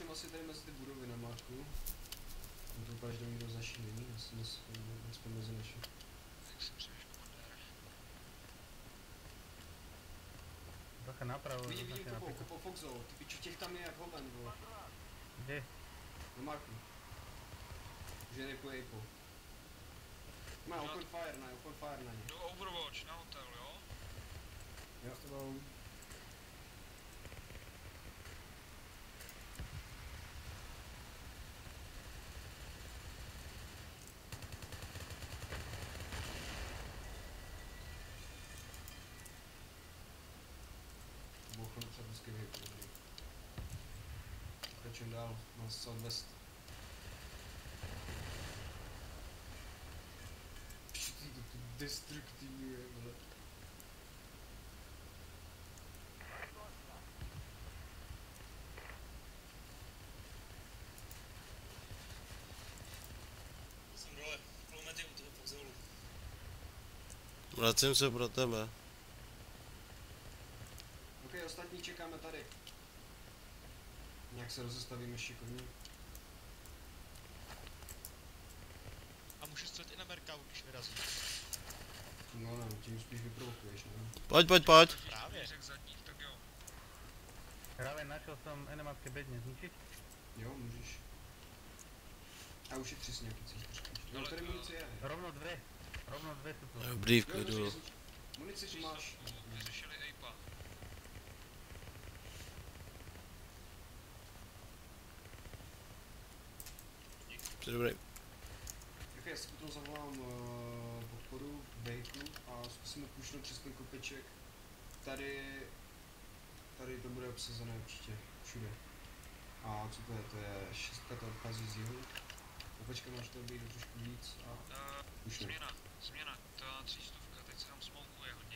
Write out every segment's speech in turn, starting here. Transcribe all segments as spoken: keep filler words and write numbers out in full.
jsem asi tady mezi ty budovy na mátku. On to úplně, že tam někdo zaší není, asi nespoň mezi naši. Jak si přeješ, komandére? Trocha napravo. Vidím, vidím kopou, kopou Foxhole, ty piču, těch tam je jak hoven, vole. Kde? Na marku. Že nejpuje Apple. Má open fire na ně, open fire na ně. Do Overwatch, na hotel, jo? Jo, to bylo. Bouchnu třeba vždycky vyjít, dobrý. Pokračujeme dál, na Southwest. Ty to tu destruktivní je, vole. Jsem dole, kulomety u toho Foxholu. Vracím se pro tebe. Ok, ostatní čekáme tady. Nějak se rozestavíme šikovně. A můžeš střelit i na Merkavu, když vyrazí. No ne, tím spíš vyprovokuješ, ne? Pojď, pojď, pojď. Právě. Řek zadních, tak jo. Raven, našel jsem enematské bedně, zničiť? Jo, můžeš. A ušetři si nějaký cíl trošku. No, tady munice je. Rovno dvě. Rovno dvě jsou to. Dobrý, v klidu. Munici tu máš. Vyřešili Ape'a. Dobrý. Tak já si potom zavolám uh, podporu vehiklu a zkusíme pušnout přes ten kopeček. Tady, tady to bude obsazené určitě, všude. A co to je? To je šestka, to odchází z jihu. Kopečka máš to být trošku víc a Uh, pušnout. změna, změna, ta třístovka, teď se tam smokuje hodně.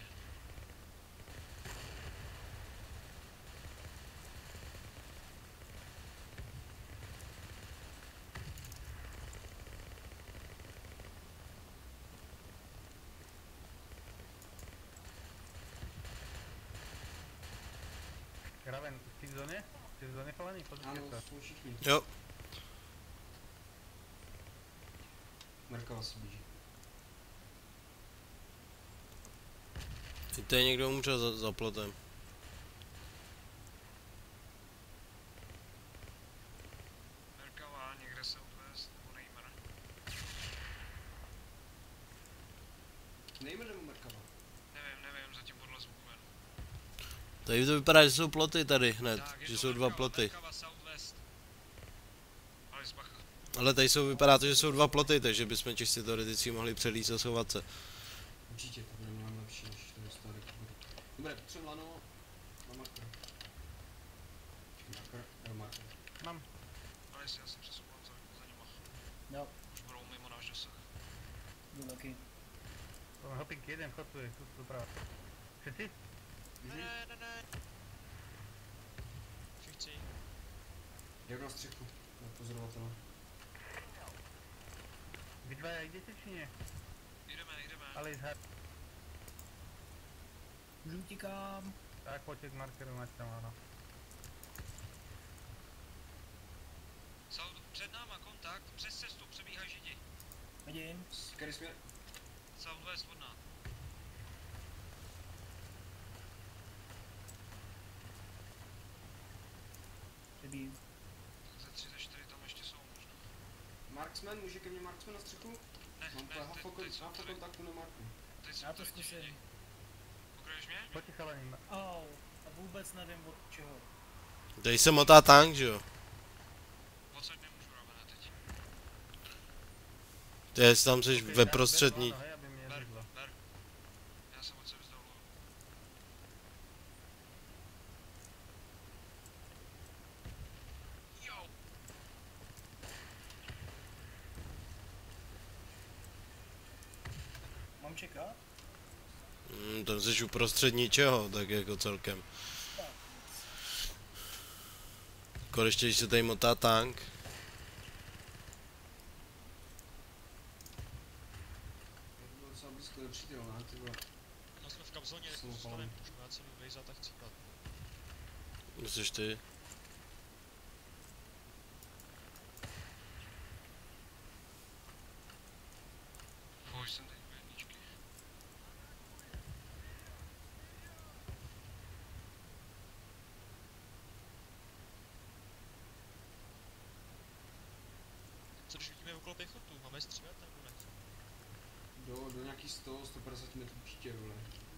Raven, jsi v zóně? Jsi v zóně chalaný? Pozrite Ano, se. jsou všichni. Jo. Merkava se blíží. Teď tady někdo umřel za, za plotem. Merkava, někde se odvést, nebo Neymar. Nejme nebo Merkava? Nevím, nevím, zatím podle zvuku ven. Tady to vypadá, že jsou ploty tady hned, Tak, je že to jsou dva Merkava, ploty. Merkava, Southwest. Ale zbacha. Ale tady jsou, vypadá to, že jsou dva ploty, takže bychom čistě teoreticky mohli přelíst a schovat se. Určitě, to bude mnohem lepší, než to je staré. Dobré, potřebuji lano na marker. Počkej, marker, jo, marker. Mám. Ale jestli já se přesouvám za, za nima. Jo, Už budou mimo náš dosah. jdu taky. Hoping jeden chotuje, tu doprava. Všetci? Mhm. Ne, ne, ne. Všichni. Jak na střechu, na pozorovatele. Vy dva jdete či nie? Jdeme, jdeme. Ale zhad. Už utíkám. Tak pojďte k markeru, ať tam ano. South, před náma kontakt, přes cestu, přebíhají židi. Vidím. Který směr? Southwest od nás. Přebím. Tak ze tři, ze čtyři tam ještě jsou možná. Marksman, může ke mně Marksman na střechu? Ne, Mám ne, half teď, teď jsou tady, kontaktu na Marku. teď jsou Já to tady ti zkusím. židi. Pokračuješ mě? Pojďte chalani. Au, a vůbec nevím od čeho. Tady se motá tank, že jo? Odsaď nemůžu rovná teď. Ty jestli tam jsi ve prostřední. Hej, aby mě Ber, nezvedlo. ber. Já jsem od sebe vzdoluju. Jo! Mám čekat? Hmm, tam jsi uprostřed ničeho, tak jako celkem. Tak. Konečně, když se tady motá tank. Je to bylo docela blízko nepřítelné, ty vole. No jsme v kapzóně, Jsou zůstaneme, palmy. můžeme já celý vejzat a chcípat. Myslíš ty? okolo pěchotu, máme střílet nebo ne? Do, do nějakých sto, sto padesát metrů určitě, vole.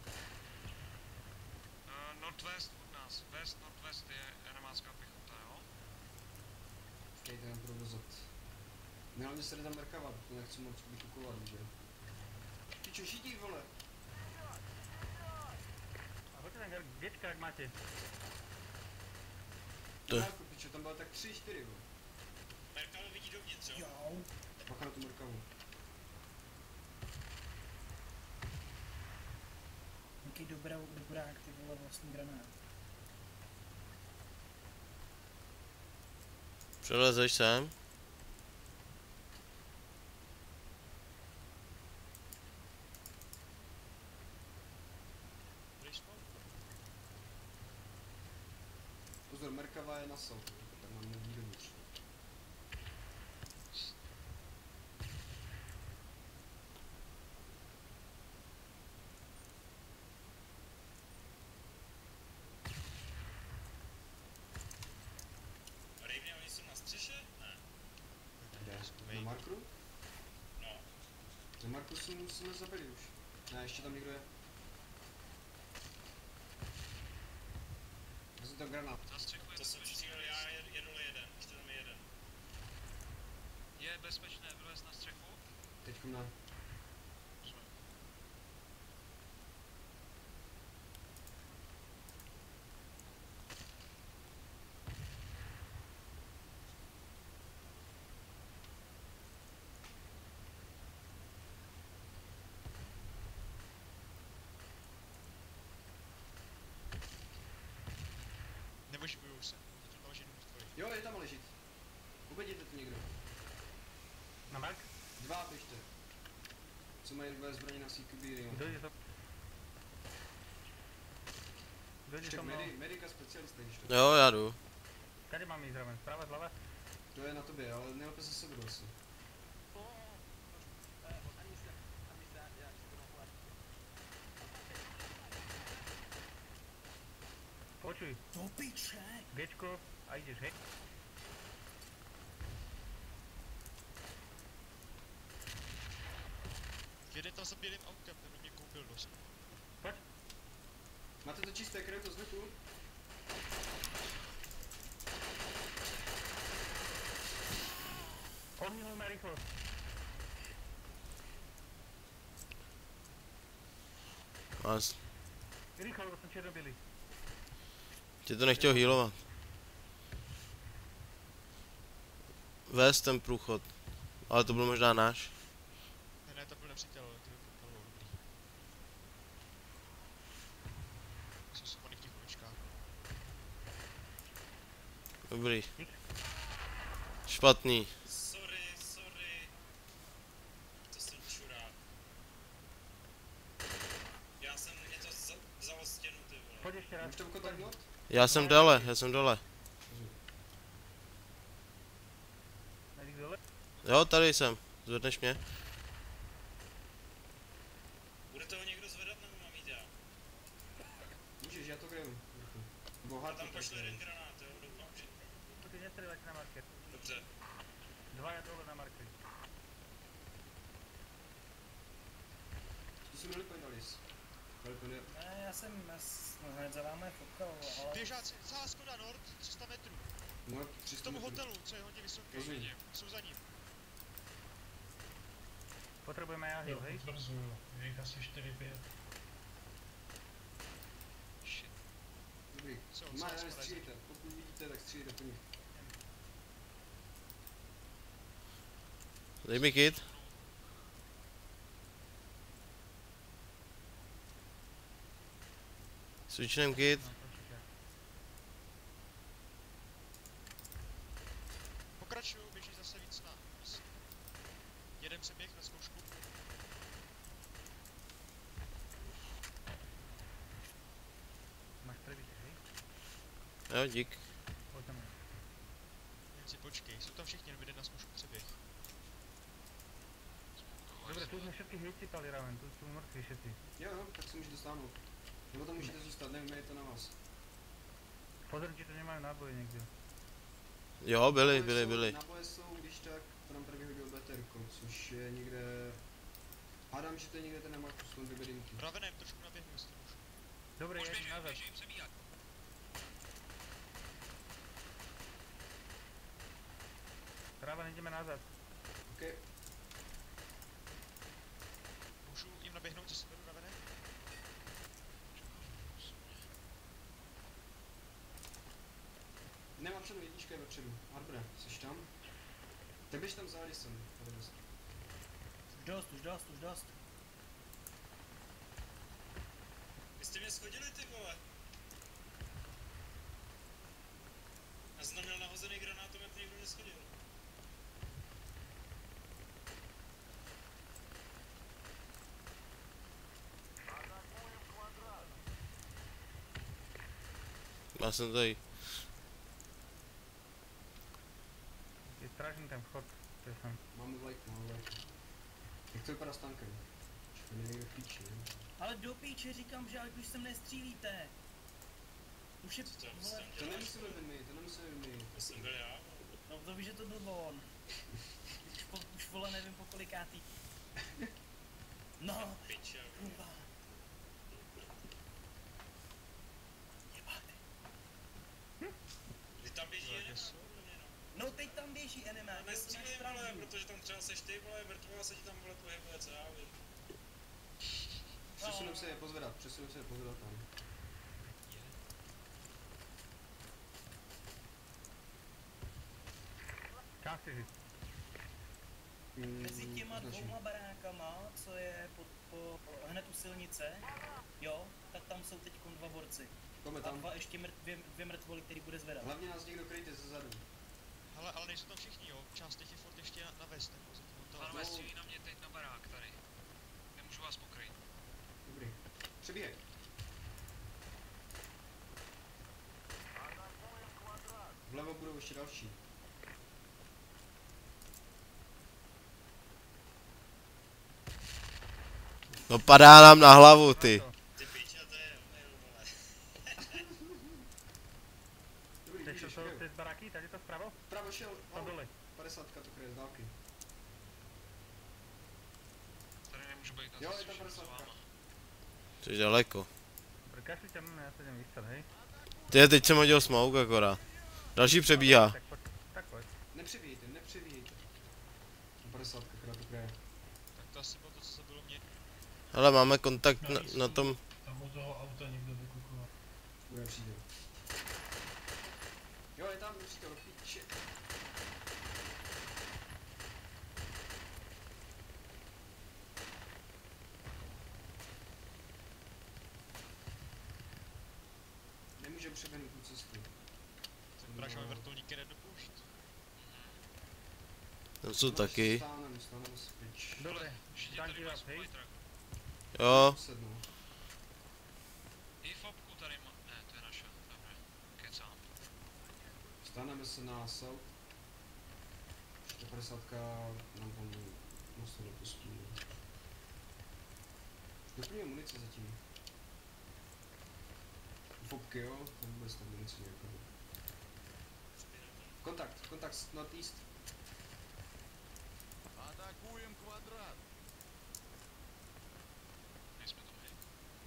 Uh, northwest od nás, west, northwest je enemácká pěchota, jo? Počkejte, nám půjdu dozad. My hlavně se nedám merkávat, to nechci moc vykukovat, že? Ty čo šití, vole? A hoďte ten děčka, jak máte. To- Merku, pičo, tam bylo tak tři, čtyři, vole. Merkava vidí dovnitř, jo? Jo. Bacha na tu merkavu. Jaký dobrá, dobrák, ty vole, vlastní granát. Přelezeš sem? Budeš spolu? Pozor, merkava je na south, tak mám nevidí dovnitř. Rejvně, oni jsou na střeše? Ne. Kde? Na markru? No. Na markru jsme, jsme zabili už. Ne, ještě tam někdo je. Já jsem tam granát. Na střechu je To jsem bezpečný. střílel já, je, je dole jeden, ještě tam je jeden. Je bezpečné vylez na střechu? Teďkom na... Neoživujou se, zatím tam žiju mrtvoj. Jo, je tam ležit. Ubedíte to někdo. Na mark? Dva běžte. Co mají dvě zbraně na C Q B, jo. Dojde to. Dojde Však to mnou. medi, medika specialista, když to. Jo, já jdu. Kade mám jít zraven? Zprava, zleva? To je na tobě, ale nejlépe se sebou asi. Počuj, To piče! Gčko a jdeš, hej. Jeden tam za bělým autem, ten mě koupil dost. Máte to čisté, kryje to z vrchu? Odmínuj rychlost. Vás. Rychlo, to jsem černobylý. Tě to nechtěl healovat. Vést ten průchod. Ale to byl možná náš. Ne, ne, to byl nepřítel, ale to bylo dobrý. Jsou schovaný v těch uličkách. Dobrý. Špatný. Sorry, sorry. To jsem čurák. Já jsem něco za, vzal stěnu, ty vole. Pojď ještě raz. Můžete kontaktnout? Já jsem dole, já jsem dole. Medic dole. Jo, tady jsem. Zvedneš mě? Bude toho někdo zvedat, nebo mám jít já? Můžeš, já to kryju. Nebo Já hard tam to pošle kryju. jeden granát, jo, doufám, že... Ty nestřelajte na marker. Dobře. Dva je dole na marker. Zkusím Lilipoint, Alice. Lilipoint je... Ne, já jsem já s- no, hned za vámi fotkal, ale... Běžáci, celá Skoda Nord, tři sta metrů. No, K tři sta tomu metrů. hotelu, co je hodně vysoký. Rozumím. Jsou za ním. Potřebujeme já heal, hej? Potvrzuju, je jich asi čtyři pět. Shit. Dobrý. Jsou, Má, jsou, ne, jsou, střílejte. Pokud vidíte, tak střílejte po nich. Dej mi kit. Switchnem kit. No, počkej. Pokračuju, běží zase víc na... Jeden přeběh na zkoušku. Máš prebiť, hej? Jo, dík. Pojď tam. Jen si počkej, jsou tam všichni, jenom jeden na zkoušku přeběh. Dobre, tu sme všetky vysypali raven, tu sú mŕtvi všetci. Jo, jo, tak se můžete stáhnout. Nebo tam můžete zůstat, nevím, je to na vás. Pozor, či tu nemajú náboje niekde. Jo, byli, Naboje byli, jsou- byli. Naboje jsou, když tak, tam tady vyhodil beterko, což je někde... Hádám, že to je někde ten na mapu, jsou dvě bedinky. Ravenem trošku naběhnu, jestli můžu. Dobrý, Už jedem běží, nazad. běží, přebíhat. Raven, jdeme nazad. OK, Můžu jim naběhnout ze severu, Ravene? nemám předu, jednička je vepředu. Arbore, jsi tam? Tak běž tam zády sem, tady dost. Už dost, už dost, už dost. Vy jste mě schodili, ty vole. Já jsem tam měl nahozený granátomet, někdo mě schodil. Já jsem tady. Je strážný ten vchod. To je tam. Máme vlajku, máme vlajku. Jak to vypadá s tankem? Čekaj, někde v píči, ne? Ale do píče říkám, že ať už sem nestřílíte. Už je, Co to vole, tam To děláš? nemusíme být my, to nemusíme být my. To jsem byl já. no to víš, že to byl on. Už, po, už vole nevím po kolikátý. No, Piče. kurva. Jebáte. Vy tam běží Tak jeden, jest. podle mě, no. No teď tam běží enema. No nestřílej, vole, protože tam třeba seš ty, vole, mrtvá se ti tam, vole, pohybuje, co já vím. Přesunem se je pozvedat, přesunem se je pozvedat tam. Kam jsi říct? Mm, Mezi těma označím. dvouma barákama, co je po, po, hned u silnice, jo, tak tam jsou teď dva borci. Jdeme A tam. dva ještě mrt, dvě, dvě mrtvoly, který bude zvedat. Hlavně nás někdo kryjte ze zadu. Hele, ale nejsou tam všichni, jo. Část těch je furt ještě na, na vest, nebo zatím on to... Pánové, střílí na mě teď na barák tady. Nemůžu vás pokryt. Dobrý. Přebíhej. Vlevo budou ještě další. No padá nám na hlavu, ty. Ty piče, to je, mail, vole. Dobrý, Teď můžeš, to jsou jo. ty z baraky, tady to vpravo? Pravo šel, Tam oh, dole. padesátka to kryje z dálky. Tady nemůžu být na Jo, je cestě tam s padesátka. váma. Jsi daleko. Dobrý, kašli tam, já se jdem vystřel, hej? Ty, teď jsem hodil smoke akorát. Další přebíhá. Tak pojď, tak pojď. Nepřebíjejte, nepřebíjejte. padesátka, která to kryje. Tak to asi bylo to, co se bylo mě. Hele, máme kontakt na, na tom. Tam u toho auta někdo vykukoval. Bude přítel. Jo, je tam přítel, píče. Nemůžeme přeběhnout tu cestu. Vypadá, že máme vrtulníky nedopoušť. Tam jsou taky. Stánem, stánem se pryč. Dobré, Všichni tanky tady mají vás, hej? supply truck. Jo, Sednu. I fopku tady má... Ne, to je naše. Dobré. Kecám. Staneme se na south. sto padesát nám tam mostu nepustí. Doplňuje munici zatím. Fopky jo, tam vůbec tam munici nějakou. Kontakt, kontakt northeast. Nejsme to my.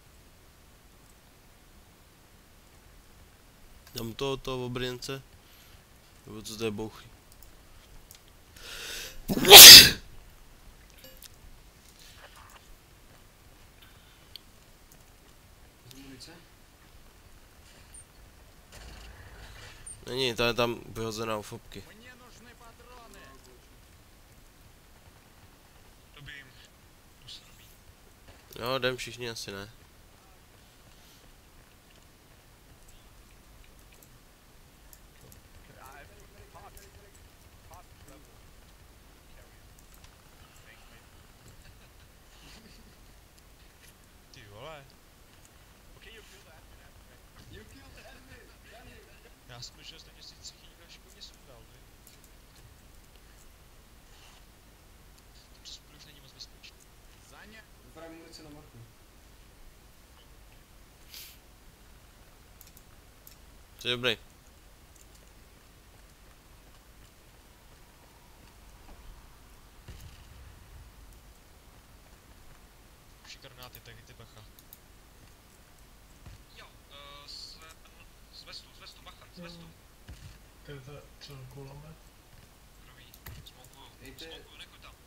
tam toho, toho obrněnce. Nebo co to je bouchy. Z munice? Není, ta je tam vyhozená u fopky. Dobím. Tu se dobí. Jo, jdem všichni asi ne. Ty vole. You killed the enemy! Dani! Já jsem myšel, že jste mě si cichy někdo šikovně sundal, vy. To přes už není moc bezpečný. Vypadá munice na marku. Jsi dobrý. To je to, co kulomet? Krový. Smokuju. Dejte, Smokuju, nechuj tam.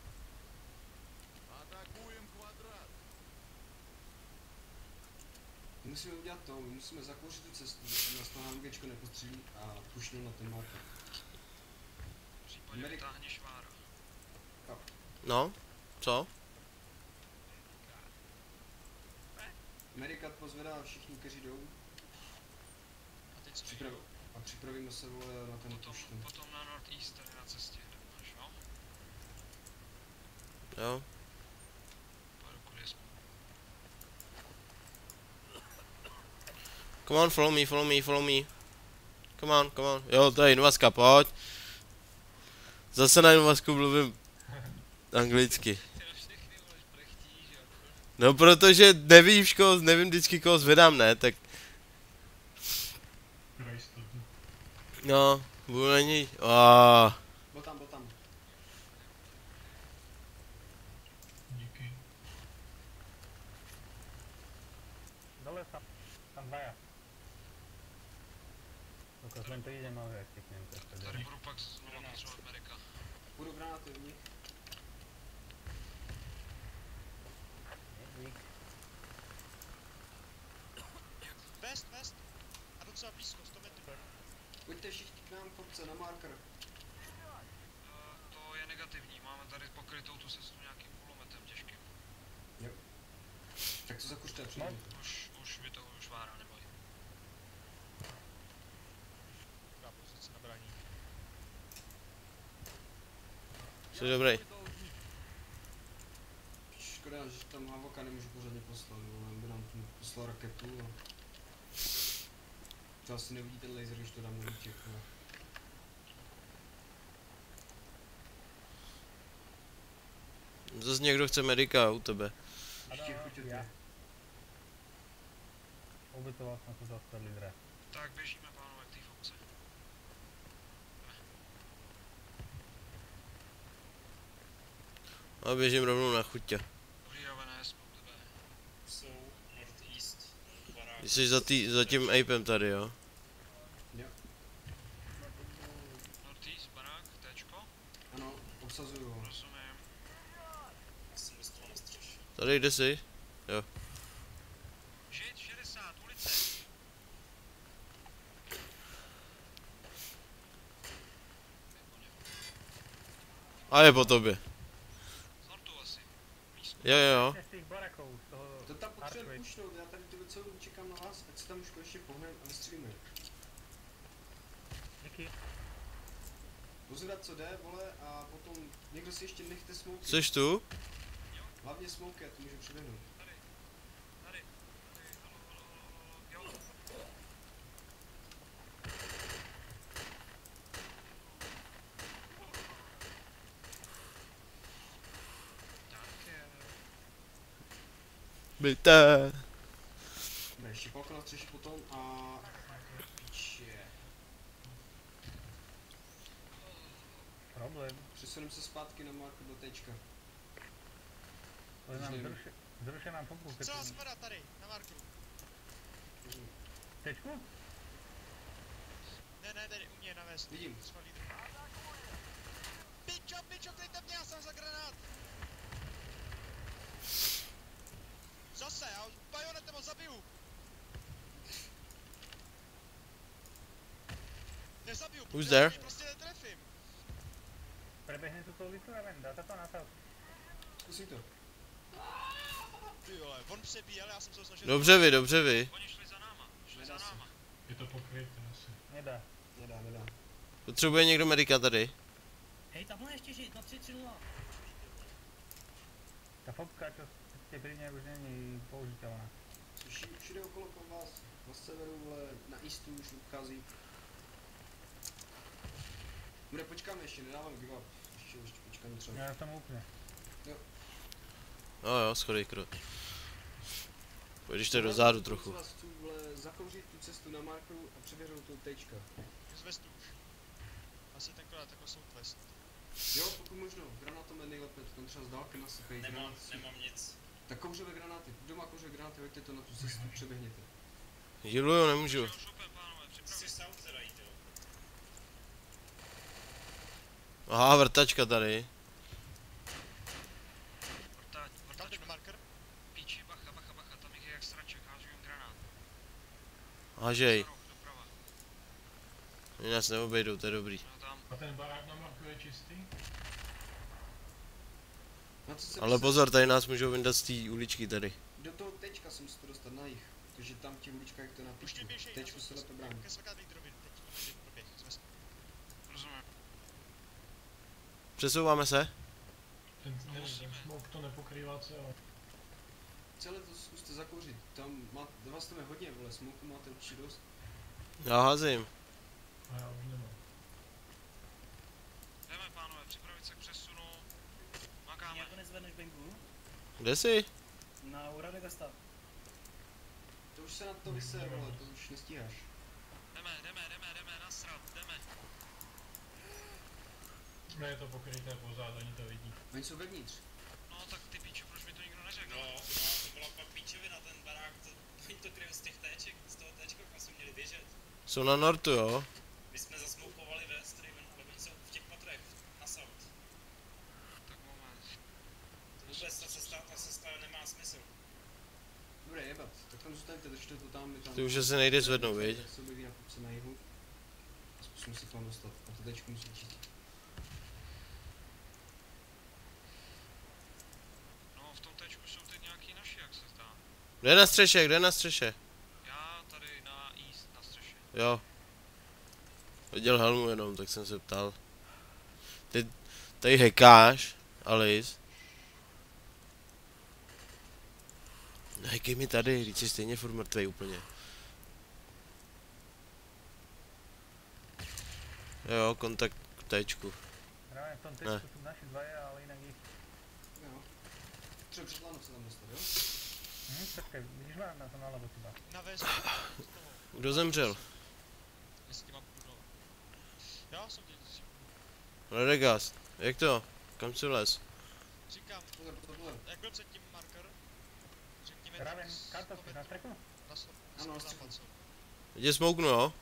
my musíme udělat to, my musíme zakouřit tu cestu, aby nás to HMGčko nepostřílí a pušnul na ten marker. V případě Amerik- vytáhni švára. No, co? Amerikat pozvedá všichni, kteří jdou. A teď co? Připrav, a připravíme se, vole, na ten Potom, push. ten. potom na Northeast tady na cestě. Máš, jo? Jo. Pojedu kudy jsme. Come on, follow me, follow me, follow me. Come on, come on. Jo, to je invazka, pojď. Zase na invazku mluvím anglicky. Ty na všechny voleš prechtíš, jako. No protože nevíš koho, nevím vždycky koho zvedám, ne, tak Pro jistotu. no, budu na něj, aaa. Byl tam, byl tam. Díky. Dole tam, tam dvaja. Dokud len to idem, ale jak stiknem to ještě Tady jde. budu pak znovu potřebovat Amerika. Půjdu granáty v nich. Dík. West, west. A docela blízko, sto metrů. Pojďte všichni k nám, chlapce, na marker. Uh, to je negativní, máme tady pokrytou tu cestu nějakým kulometem těžkým. Tak to zakuřte, přijde. Už, už vytahuju švára, neboj. Dobrá pozice na braní. Jsi dobrý. Škoda, že tam Havoka nemůžu pořádně poslat, vole, by nám tu poslal raketu a... To asi neuvidí ten laser, když to dám do útěk, vole. Zase někdo chce medika u tebe. Ještě Ano, chuťoty. já. Ubytoval jsem se zase v lídre. Tak běžíme, pánové, k té fokce. A běžím rovnou na chutě. Uhlídavené jsme u tebe. Jsou northeast, barák. Ty jsi za, tý, za tím apem tady, jo? Northeast, barák, téčko. Ano, obsazuju ho. Rozumím. Já jsem vystoval na střeše. Tady, kde jsi? Žid, šedesát, ulice. A je po tobě. Z nortu asi. Blízko. Jo, jo, jo. Z těch baraků, z toho... To tam potřebujeme Archway. pušnout, já tady tu celou dobu čekám na vás, ať se tam už konečně pohneme a vystřelíme. Díky. Pozvědat, co jde, vole, a potom někdo si ještě nechte smoky. Jsi tu? Hlavně smoky, já to můžu přeběhnout. Tady. Tady. Tady. Halo, halo, halo, halo. Jo. Tak je. Byte. Ne, ještě palka na střeši potom a... Piče. Problém. Přesuneme se zpátky na marku do tečka. Ale nám Nevím. zruši, zruši nám fokku, keď Celá spada tady, na marku. tečku? Ne, ne, tady u mě na west. Vidím. Třeba lídr. Pičo, pičo, kryjte mě, já jsem za granát. Zase, já už bajonetem ho zabiju. Nezabiju, Who's protože there? já ji prostě netrefím. Prebehne tu tou ulicu, nevím, dá se to na south. Zkusím to. Ty vole, on přebíjel, já jsem se ho snažil... Dobře vy, dobře vy. Oni šli za náma. Šli Nedá za se. náma. Je to pokryté asi. Nedá. Nedá, nedá. Potřebuje někdo medika tady? Hej, tamhle ještě žít, na tři tři nula. Ta fopka, čo ste pri nej už není použiteľná. Vši, všude okolo kolem vás. Na severu, vole, na eastu už uchází. Bude, počkáme ještě, nedávám give up. Ještě, ještě počkáme třeba. Ja som úplne. Jo, jo, schodej krok. Půjdeš tady dozadu trochu. Vás chci, vole, zakouřit tu cestu na marku a přeběhnout tou tečka. Z westu už. Asi tenkrát jako southwest. Jo, pokud možno, granátom je nejlépe, to tam třeba z dálky nasypej. Nemám, granát. nemám nic. Tak kouřové granáty, kdo má kouřové granáty, hoďte to na tu cestu, přeběhněte. Healuju, nemůžu. Šel šupem, pánové, Jsi připravit. south teda jít, jo? Aha, vrtačka tady. Vrtač, Tam vrtač, jdeme marker. píči, bacha, bacha, bacha, tam jich je jak straček, hážu jim granát. Hažej. Za roh, doprava. Oni nás neobejdou, to je dobrý. No tam, A ten barák na marku je čistý? Na co se Ale píse- pozor, tady nás můžou vyndat z té uličky tady. Do toho tečka jsem se to dostat na jich. Takže tam v těch uličkách je to na Už pičku. mi běžej. Tečku se na to brání. Ke Slakádnej drobě, teď tady proběh. Jsme s- rozumím. Přesouváme se? Ten, ne, ten Musíme. smoke to nepokrývá celé. Celé to zkuste zakouřit. Tam má, vás tam je hodně, vole, smoku máte určitě dost. Já házím. A já už nemám. Jdeme, pánové, připravit se k přesunu. Makáme. Nějak to nezvedneš Bengu? Kde jsi? Na Uradegasta. To už se na to vyser, vole, to už nestíháš. Jdeme, jdeme, jdeme, jdeme, nasrat, jdeme. Ne, je to pokryté pozad, oni to vidí. Oni jsou vevnitř. No tak ty píčo, proč mi to nikdo neřekl? No, no, to byla pak píčovina, ten barák, to, oni to kryjou z těch téček, z toho téčka, kam jsme měli běžet. Jsou na nortu, jo? My jsme zasmoukovali West Raven, ale oni jsou v těch patrech, na South. Tak moment. To vůbec ta cesta, ta cesta nemá smysl. Dobré, jebat. Tak tam zůstaňte, držte to tam, my tam... Ty už se nejde zvednout, viď? Tak se objeví na kopce na jihu. A zkusíme se k vám dostat. A to tečku musí čistit. No, v tom tečku jsou teď nějaký naši, jak se zdá. Kde je na střeše, kde je na střeše? Já tady na east, na střeše. Jo. Viděl helmu jenom, tak jsem se ptal. Ty tady hekáš, Alice. Hekej mi tady, když jsi stejně furt mrtvej úplně. Jo, kontakt k téčku. Právě v tom Ne. textu jsou naši dvaje, ale jinak jich. Jo. Třeba přes lano se tam dostat, jo? Hm, počkej, vidíš má na to nalevo třeba. Na West. Kdo zemřel? Jestli mám půl. Já jsem teď si Redegast. Jak to? Kam si les? říkám, Pozor, pozor, pozor. jak byl předtím marker? Řekněme Právě tak z kartovky na kilometru streku? na so- Ano, na západ střechu. jsou. Jde smouknu, jo?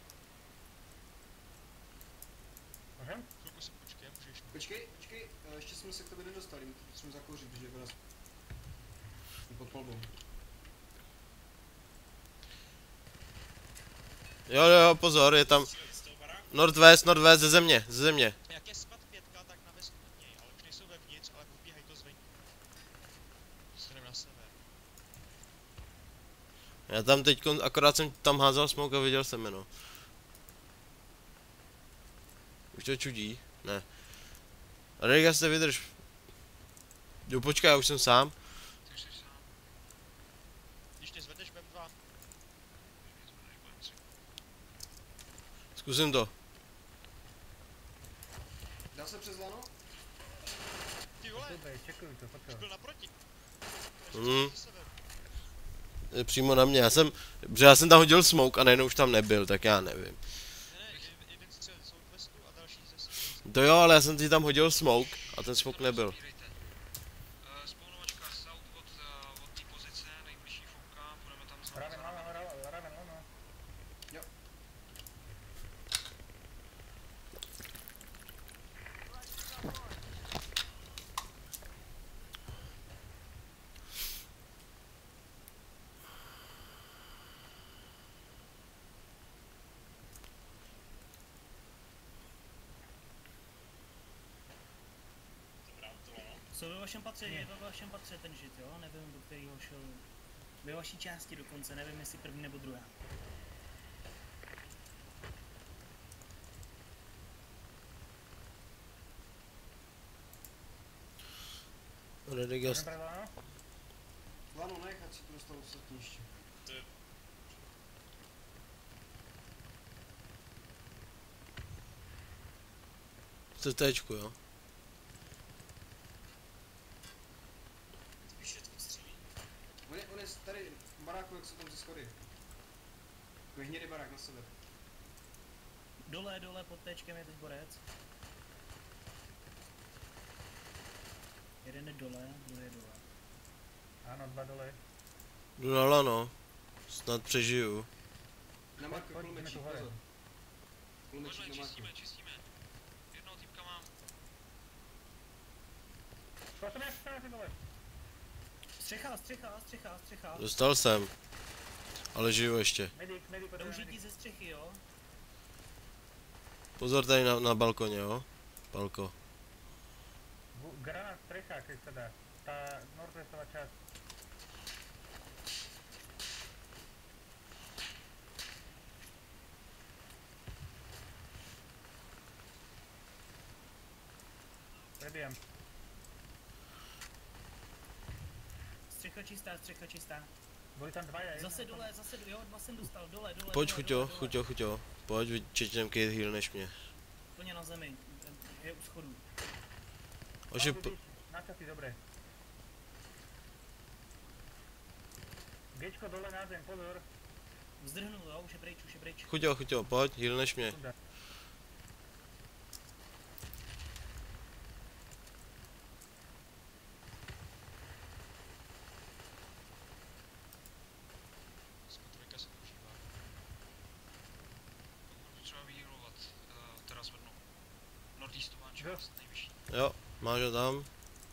Můžem? Chvilku si počkej, můžeš. Počkej, počkej, eh, ještě jsme se k tobě nedostali, my to potřebujeme zakouřit, protože je voda pod palbou. Jo, jo, jo, pozor, je tam Cílili z toho baráku, northwest, northwest, ze země, ze země. Jak je spat pětka, tak na West od něj, ale už nejsou vevnitř, ale ubíhají to zvenku. Směrem na sever. Já tam teď, akorát jsem tam házel smoke a viděl jsem jeno. Už to čudí? Ne. Regaste, vydrž. Jo, počkej, já už jsem sám. Ty už jsi sám. Když mě zvedneš, bem dva. Když mě zvedneš, budem tři. Zkusím to. Dá se přes lano? Ty vole, Super, čekuju to, už fotel. byl naproti. Mhm. Takže ze severu. Je přímo na mě, já jsem, protože já jsem tam hodil smoke a najednou už tam nebyl, tak já nevím. Ne, ne, jeden- jeden střel z southwestu a další ze severu. To jo, ale já jsem ti tam hodil smoke a ten smoke nebyl. Sbírejte. Eh, Spawnovačka south od, eh, od té pozice, nejbližší fouka, budeme tam znovu Raven, za lano, námi. Raven, Raven, lano. dobrá, to ano. Co ve vašem patře, je ve vašem patře ten žid, jo? Nevím, do kterého šel. Ve vaší části dokonce, nevím jestli první nebo druhá. Redegast. Můžem brát lano? Lano, nech, ať si to dostalo ostatní ještě. To je, To téčku, jo. spíš všechno střílí. On je, on je tady v baráku, jak jsou tam ty schody. To je hnědý barák na sever. Dole, dole, pod téčkem je teď borec. Jeden je dole, druhý je dole. Ano, dva doly. Jdu na lano. Snad přežiju. Na marku pojď, jdeme kulmečík, tu hore. pozor. Kulmečík Pojďme, na marku. čistíme, čistíme. Jednoho týpka mám. To jsem já střelil, ty vole. Střecha, střecha, střecha, střecha. Dostal jsem. Ale žiju ještě. Medic, medic, potřebujeme Doužití medic. ze střechy, jo? Pozor tady na, na balkoně, jo? Balko. V- Granát střecha, když se dá. Ta northwestová část. Prebijem. Střecha čistá, střecha čistá. Byli tam dva, já Zase dole, zase, jo, dva jsem dostal, dole, dole, Pojď, dole, chuťo, dole, dole. chuťo, chuťo. Pojď, vyčetněm kate heal než mě. Plně na zemi, je u schodů. Ože, po, Na časy, dobré. Gečko dole na zem, pozor. Vzdrhnul, jo, už je pryč, už je pryč. chuťo, chuťo, pojď, heal než mě. Sekunda. Trojka se používá. Budu třeba vyhýlovat, uh, teda zvednu. Northeastová Jo. část, nejvyšší. Jo, máš ho tam.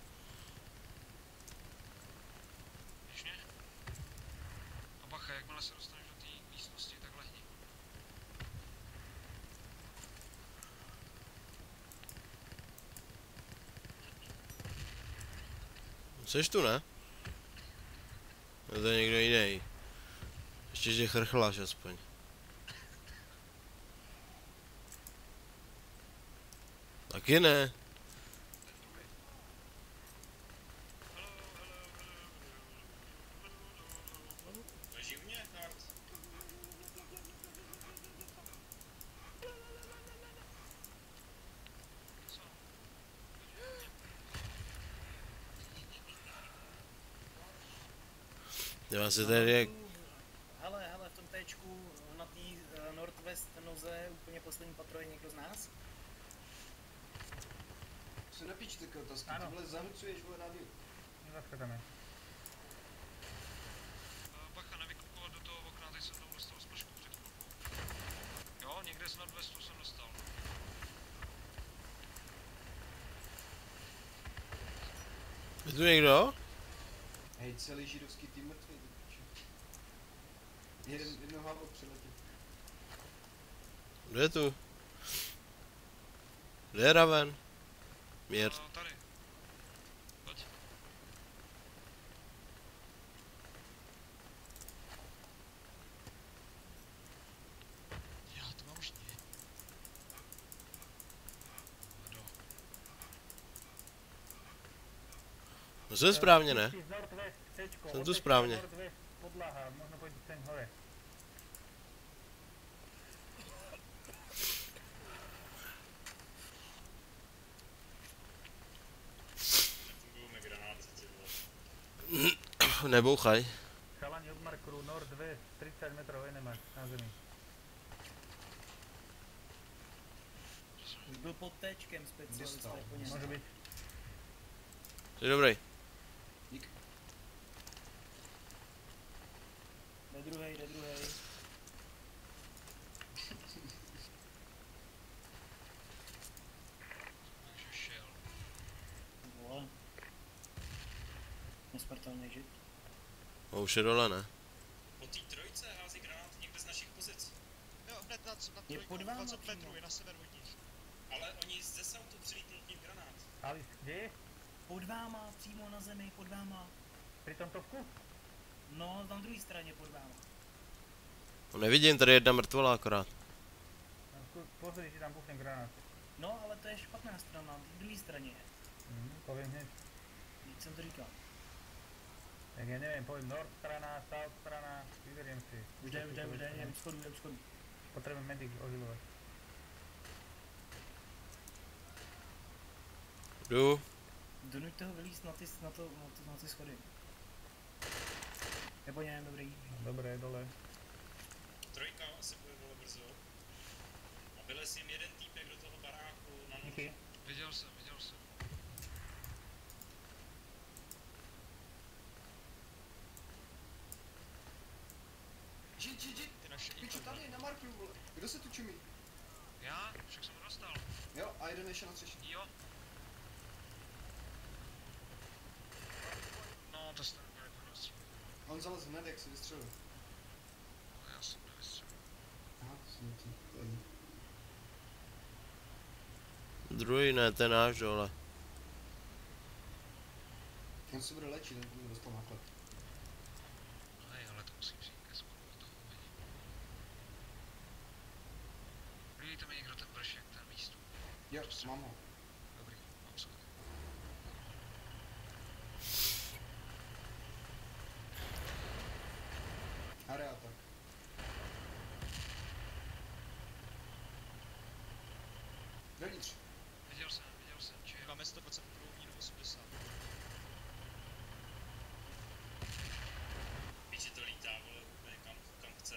Víš mě? A bacha, jakmile se dostaneš do té místnosti, tak lehni. Jseš tu, ne? No to je někdo jiný. Ještě, že chrchláš aspoň. Taky ne. Leží u mě, Hard. Co? Já se tady jak... Hele, hele, v tom téčku na té uh, northwest noze, úplně poslední patro, je někdo z nás? Se napíč takové otázky, Ano. ty vole zahlcuješ vole rádio. Zase tam je. Uh, bacha, nevykupovat do toho okna, teď jsem tam dostal spršku před chvilkou. Jo, někde z Northwestu jsem dostal. Je tu někdo? Hej, celý židovský tým mrtvý, ty piče. Jeden, jedno hlavo přiletěl. Kdo je tu? Kde je Raven? Mír. Uh, tady. Pojď. Já to mám už ne. Vedo. No jsem správně, ne? Z northwest, tečko. Jsem tu od správně. tečka Northwest, podlaha, možno pojď sem hore. Nefungují mi granáty, ty vole. Nebouchaj. Chalani od markeru northwest, tridsať metrov enema na zemi. Už byl pod téčkem specialista, Dostal. po něm. Může být. Jsi dobrý. Dík. Jde druhej, jde druhej. Takže šel. Vole. Nesmrtelný žid. No už je dole, ne? Po té trojce hází granáty někde z našich pozic. Jo, hned nad, nad Je trojkou, pod váma dvacet přímo. metrů, je na sever od nich. Ale oni ze sautu přilítnul k ním granát. Alice, kde je? Pod váma, přímo na zemi, pod váma. Pri tom tovku? No, na druhé straně pod váma. No nevidím, tady je jedna mrtvola akorát. No, zkus- Pozri, že tam buchnem granát. No, ale to je špatná strana, na druhé straně je. Mhm, poviem hneď. Víc jsem to říkal. Tak ja neviem, poviem north strana, south strana, vyberiem si. Už jde, už jde, už jde, jdem schodu, jdem schodu. Potrebujem medic oživovať. Jdu. Donuďte ho vylízt na ty, na to, na, to, na ty schody. Nebo něm, dobrý. No, dobre, dole. Trojka se bude vole brzo. A vylez jim jeden týpek do toho baráku na nož. Díky. Viděl jsem, viděl jsem. Žid, žid, žid. Ty naše Pičo, info, tady na markru, vole. Kdo se tu čumí? Já? Však jsem ho dostal. Jo, a jeden ještě na střeše. Jo. to jste neměli po něm střílet. On zalez hned, jak si vystřelil. Ale já jsem nevystřelil. Aha, jsem ti. Tady. Druhý ne, ten náš dole. On se bude léčit, ten mě dostal náklad. No hej, ale to musím přijít ke sporu, toho uvidím. Podívejte mi někdo ten vršek, ten výstup. Jo, mám ho. Dobrý, mám se. Area tak. Vevnitř. Viděl jsem, viděl jsem, či Máme sto dvacet průmí nebo osmdesát. Víš, že to lítá, vole, úplně kam, kam chce.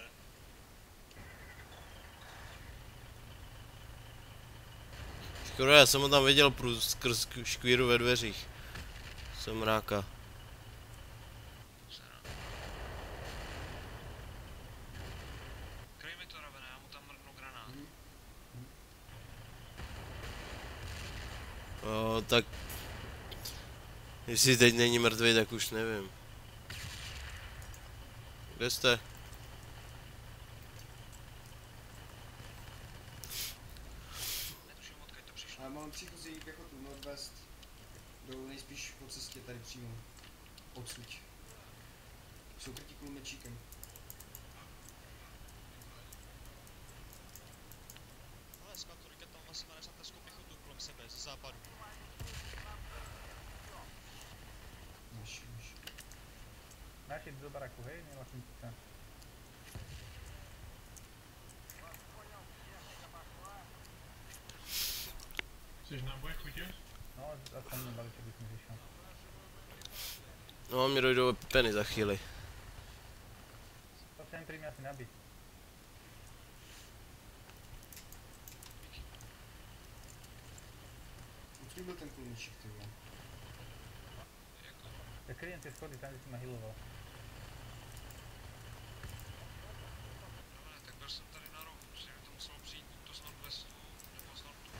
Škoda, já jsem ho tam viděl prů skrz škvíru ve dveřích. Jsem mráka. se rád. Kryj mi to, Ravene, já mu tam mrknu granát. Mhm. O, tak... Jestli teď není mrtvý, tak už nevím. Kde jste? Netuším, odkud to přišlo. Ale mám příchozí pěchotu Northwest. Jdou nejspíš po cestě tady přímo. Odsud. Jsou krytí kulmečíkem. Ale z Kantorika tam asi má nepřátelskou pěchotu kolem sebe, ze západu. Naši, naši. Naši do baraku, hej, nejlachnice. Jsi na boj chutěl? No, aspoň ten balíček bych mi řešil. No, mě dojdou peny za chvíli. To jsem prý mě asi nabít. Odkud byl ten kulmečík, ty vole? Jako, Tak kryjem ty schody, tam jsem nahiloval. Ravene, tak byl jsem tady na rohu, že by to muselo přijít buď to z Northwestu, nebo z Nortu.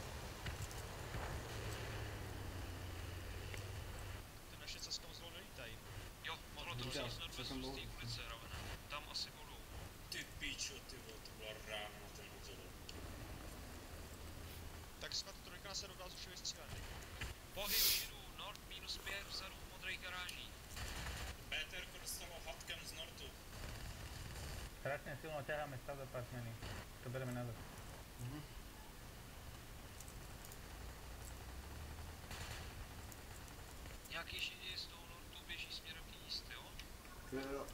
Ty naše cestou zlo nelítají. Jo, mohlo to Lítá, přijít z co Northwestu tam z té bylo? ulice, Ravene. Tam asi budou. Ty píčo, ty vole, to byla rána na ten hotel. Tak z Kantorika se dodá už je vystřílený. Pohyb šidu, Nord minus pět, vzadu v modrých garážích. Péterko dostalo hatkem z Nortu. Strašne silno ťaháme stav apartmeny. To bereme nazad. Mhm. Nějaký šidi z toho Nortu běží směrem east, jo? Jo, jo.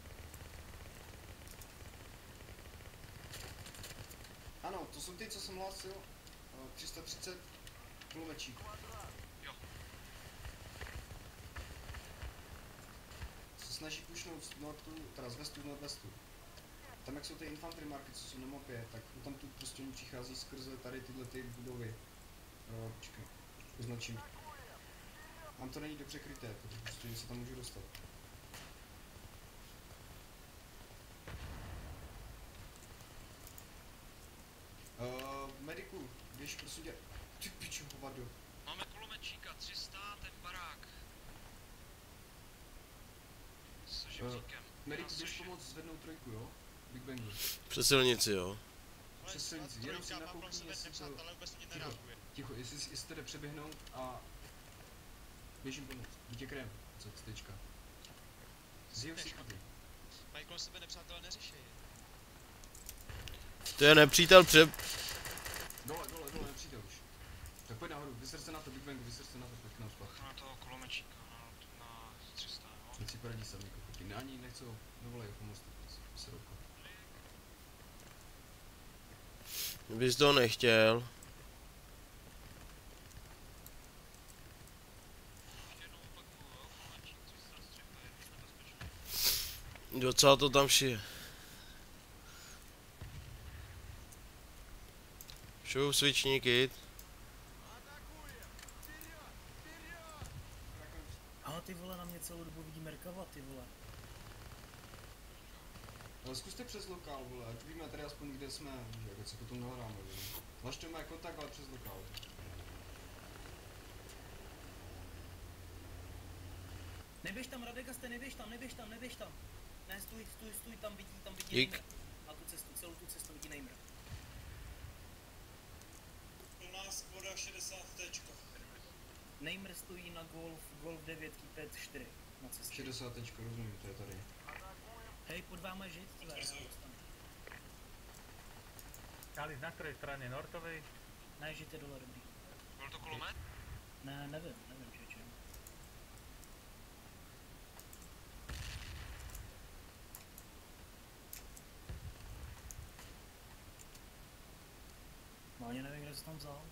Ano, to jsou ty, co jsem hlásil. Uh, tři sta třicet kulmečík. Jo. Se snaží pušnout z nortu, teda z vestu, z northwestu. Tam jak jsou ty infantry marky, co jsou na mapě, tak tam tu prostě oni přichází skrze tady tyhle ty budovy. Uh, počkej, označím. Tam to není dobře kryté, takže prostě se tam můžu dostat. Uh, mediku, běž prosím tě. Ty pičo, hovado. Máme kulomečíka, tři sta, ten barák. Se Eh, žebříkem. Mediku, Nás běž což je- pomoct zvednout trojku, jo? Big Bangu. Přes silnici, jo. Ale Přes z silnici, jenom si Kantorika má kolem nakoukni, sebe jestli to... nepřátelé, vůbec na ně Ticho. nereaguje. Ticho, jestli, jestli to jde přeběhnout a... Běžím pomoct. Dítě krém, co tečka. Zjel si chody. Mají kolem sebe nepřátelé, neřeší je. To je nepřítel pře... Dole, dole, dole, nepřítel už. Tak pojď nahoru, vyser se na to, Big Bangu, vyser se na to, pojď k nám spát. Na toho kulomečíka, na, na tři sta, jo? Ať si poradí sami, jako chodí. Ani nechcou, dovolej pomoct, se rouka. Bys to nechtěl. Ještě jednou opakuju, jo? Kulomečík, tři sta, střecha, je dost nebezpečný. Docela to tam šije. Šou svičníky. Ale ty vole, na mě celou dobu vidí Merkava, ty vole. Ale zkuste přes lokál, vole, ať víme tady aspoň kde jsme, že jak se potom dohráme, vole. Hlašte má kontakt, ale přes lokál. Neběž tam, Radegaste, neběž tam, neběž tam, neběž tam. Ne, stůj, stůj, stůj, tam vidí, tam vidí Dík. Nejmr. Na tu cestu, celou tu cestu vidí Nejmr. Plná skvoda šedesát tečko. Nejmr stojí na Golf, Golf devět, Keypad čtyři na cestě. šedesát tečko, rozumím, to je tady. Hej, pod váma žít, tvé, já Potvrzuju. dostanu. Alice, na ktorej strane? Nortovej? Ne, žijte dole, dobrý. Byl to kulomet? Ne, nevím, nevím, člověče. No ani nevím, kde jsi tam vzal.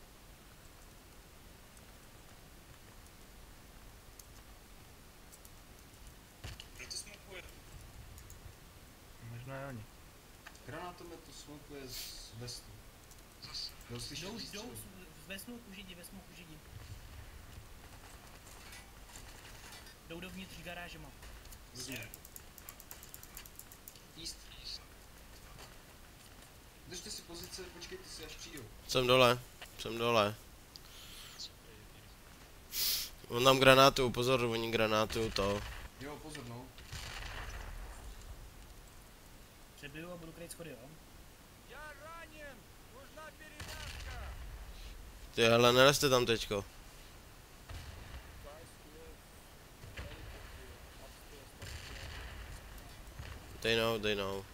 Kdo to smokuje? Možno aj oni. Granátomet to smokuje z vestu. Zase. Byl slyšet Jdou, výstřel. jdou, ve smoku židi, ve smoku židi. Jdou dovnitř garážema. Zně. East. East. Držte si pozice, počkejte si, až přijdou. Jsem dole, jsem dole. On tam granátu, pozor, oni granátu, to. Jo, pozor, no. Přebiju a budu kryt schody, jo? Ty ale nelezte tam teďko. They know, they know.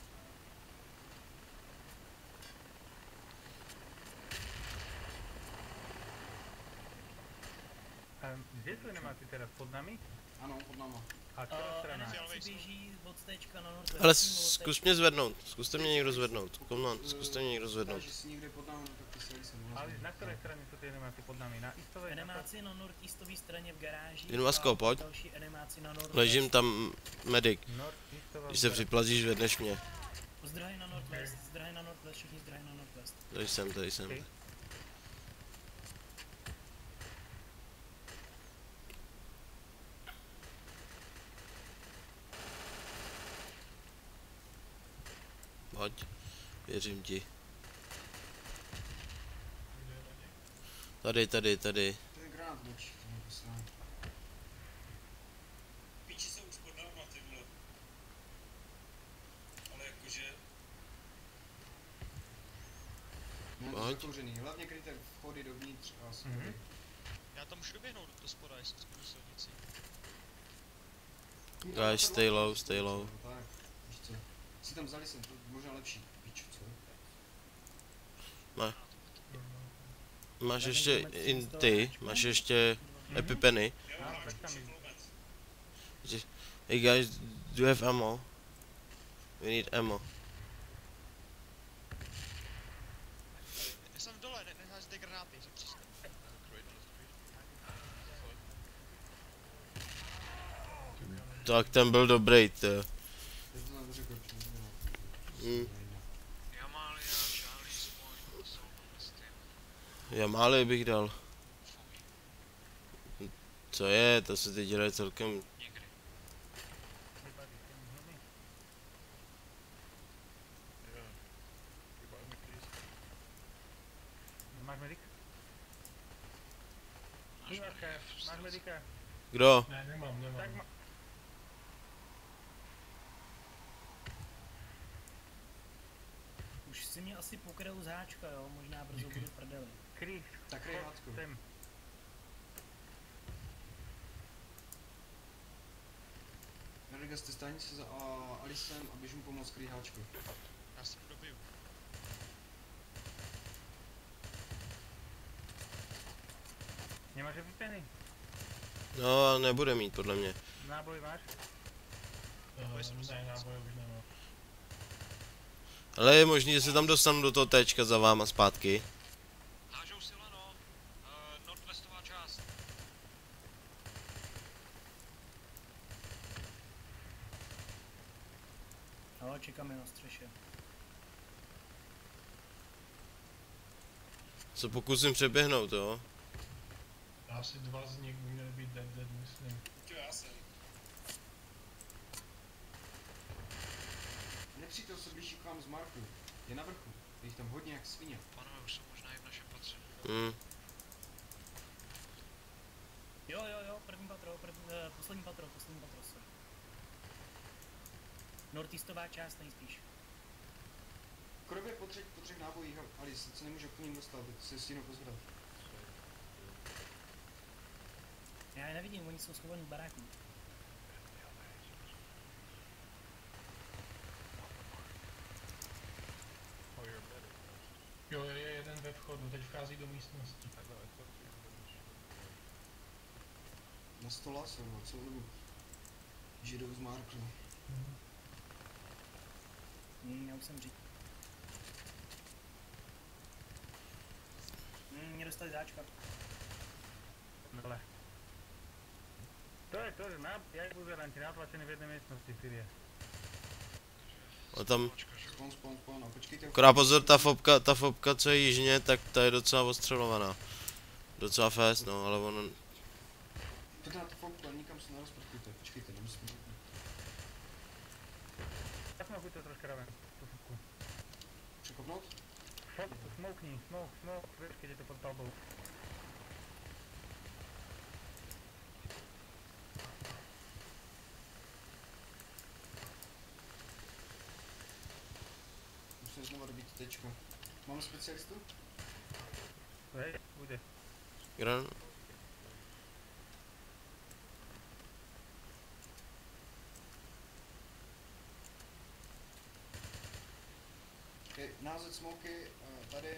A kde sú nemáci teraz? Pod nami? Ano, pod náma. A ktorá Uh, strana? Enemáci běží od téčka na north. Ale zkus mě zvednout, zkuste mě někdo zvednout. Come on, zkuste mě někdo zvednout. Takže si někde pod náma, tak ty se jsem. Alice, na ktorej strane sú tie nemáci pod nami? Na istovej? Na Enemáci na northeastové straně v garáži. Invasko, a pojď. Další enemáci na north. Ležím tam medic. northeastová? Když se připlazíš, vedneš mě. Zdrhaj na northwest, zdrhaj na northwest, všichni zdrhaj na northwest. Tady jsem, tady jsem. Okay. Pojď, věřím ti. Tady, tady, tady. Ten granát močí, to mě poslám. Píči jsou už pod náma, ty vole. Ale jakože... Ne, to Pojď. zakouřený. Hlavně kryjte vchody dovnitř a schody. Mhm. Já tam můžu doběhnout do spoda, jestli jsem tu silnici. Guys, stay low, stay low. Tak, víš co. Si tam vzali jsem, to možná lepší. Piču, co? Máš ještě in ty, máš ještě epipeny. Jo, No, máš tak tam už jdi. kulomet. Hey guys, do you have ammo? We need ammo. Já jsem dole, ne, neházíte granáty, jsem přísně. Tak ten byl dobrý, to. Já to tam řekl, přes Mm. Jamalia, Charlie's Point, jsou s tím. Jamály bych dal. Co je, to se teď dělá celkem. Někdy. Máš medic? Ivačka, máš medika? Kdo? Ne, nemám, nemám. Tak ma... Už si mě asi pokryl z háčka, jo? Možná brzo Díky. budu v prdeli. Chris, Tak ryj hádku. sem. Renegaste, stáni se za a, Alicem a běž mu pomoct kryj háčku. Já si to dobiju. Nemáš epipeny? No, nebude mít podle mě. Náboj máš? Uh, ne, náboje už nemám. Ale je možný, že se tam dostanu do toho téčka za váma zpátky. Hážou si lano. Uh, northwestová část. No, čekáme na střeše. Se pokusím přeběhnout, jo. Asi dva z nich by měly být dead, dead, myslím. Jo, já jsem. Nepřítel se blíží k vám z Marku. Je na vrchu. Je jich tam hodně jak svině. Panové už jsou možná i v našem patře. Hm. Jo, jo, jo, první patro, první, eh, poslední patro, svým patrosem. Northeastová část nejspíš. Krobě po třech, po třech nábojích, ale se nemůže k ním dostat, se stínu pozvedat. Já je nevidím, oni jsou schovaní v baráku. Jo, je jeden ve vchodu, teď vchází do místnosti. Na stole jsem, no, celou dobu. Židou z Marklu. Mhm. Hmm, já už jsem říkal. Hmm, mě dostali záčka. Dole. To je to, že na, jak buzeranti natlačený v jedné místnosti, Syrie. Ale tam, Spawn, spawn, spawn, a počkejte. akorát pozor, ta fobka, ta fobka, co je jižně, tak ta je docela ostřelovaná. Docela fest, no, ale ono... Pojďte na tu fobku, ale nikam se nerozprchujte, počkejte, nemusíme. Já smokuj to troška raven, tu fotku. Překopnout? Fok, smokni, smoke, smoke, vieš, keď je to pod palbou. Musím znova dobít tečka. Máme specialistu? Hej, bude. Gran... Okay, názet smoky, uh, tady.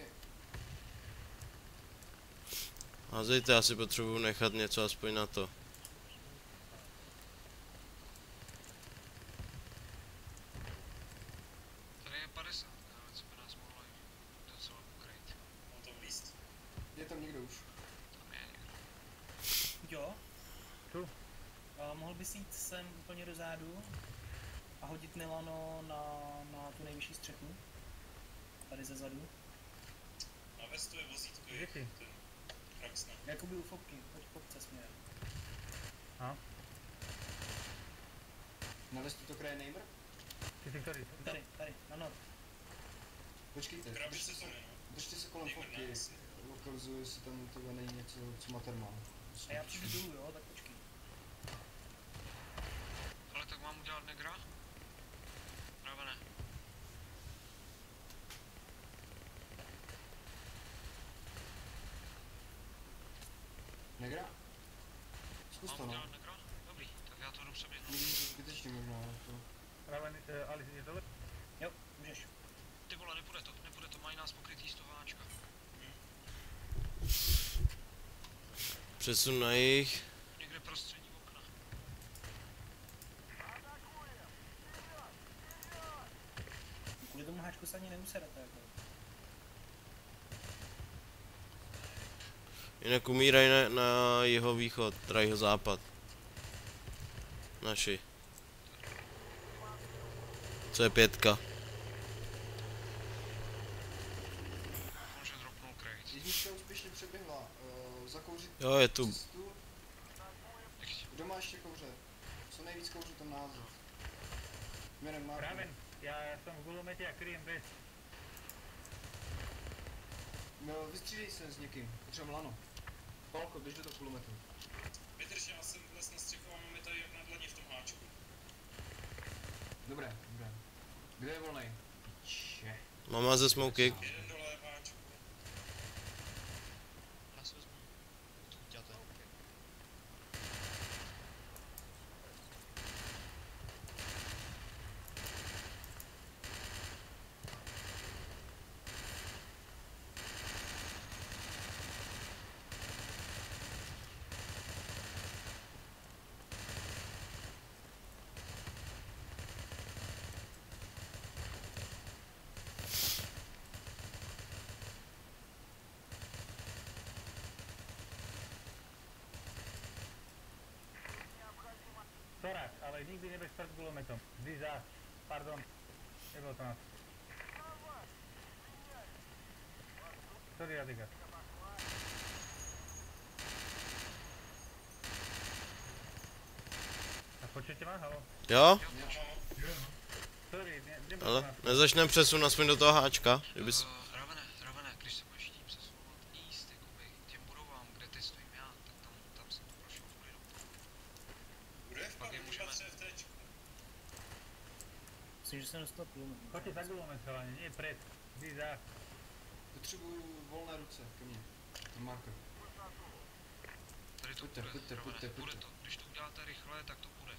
Házejte, já si potřebuju nechat něco aspoň na to. Tady je padesát, ale co by nás mohlo docela ukrýt. On to blíst. Je tam někdo už. Tam je někdo. Jo. Tu. A mohl bys jít sem úplně do zádu a hodit Milano na, na tu nejvyšší střechu. Tady ze zadu. Na vestu je vozítko, je Děkuji. ten Kraxna. Jakoby u fobky, pojď fobce směrem. Na vestu to kraje Neighbor? Ty si ktorý? Tady, tady, na nord. Počkejte, Krabice drž- to ne, no. držte se kolem Neighbor fobky, nás. lokalizuju, jestli tam u tebe není něco, co má termál. A já přijdu dolů, jo, tak počkej. Ale tak mám udělat negra? Právě ne. Negra? Zkus Mám to, no. udělat negra? Dobrý, tak já to jdu přeběhnout. Někdy to zbytečně možná, to. Raven, uh, Alice, ideš dole? Jo, můžeš. Ty vole, nepůjde to, nepůjde to, mají nás pokrytý z toho háčka. Přesun na jich. Někde prostřední okna. Kvůli tomu háčku se ani neusedete, jako. Jinak umírají na, na jeho východ, teda jeho západ. Naši. Co je pětka? Může dropnout crate. Jednička úspěšně přeběhla, uh, zakouřit Jo, je tu. cestu. Kdo má ještě kouře? Co nejvíc kouří tam název. Jménem Marku. Raven, ja som v gulomete a kryjem bez. No, vystřídej se s někým, potřeba lano. Palko, běž do toho kulometu. Vydrž, já jsem vlez na střechu a máme tady na dlaně v tom háčku. Dobré, dobré. Kde je volnej? Piče. Mama ze smoky. Jeden dole v háčku. Já si vezmu. Tu děláte. Sorák, ale nikdy nebež pred gulometom. Vždy za. Pardon. Nebolo to nás. Sorry, Radiga. A počujete ma? Halo? Jo? Sorry, ne, nebolo to Ale nás. nezačneme přesun aspoň do toho háčka, kdybys... Uh, Ravene, Ravene, když se budeš tím přesouvat east, jakoby těm budovám, kde ty stojím já, tak tam, tam jsem to prošel v klidu. Bude v Pak je padu? jsem dostal kulomet. Choďte za gulometovanie, nie pred. Vy za. Potřebuju volné ruce ke mně. Na marker. Tady to Pojďte, bude, pojďte, Rovane, pojďte, bude pojďte. to. Když to uděláte rychle, tak to bude.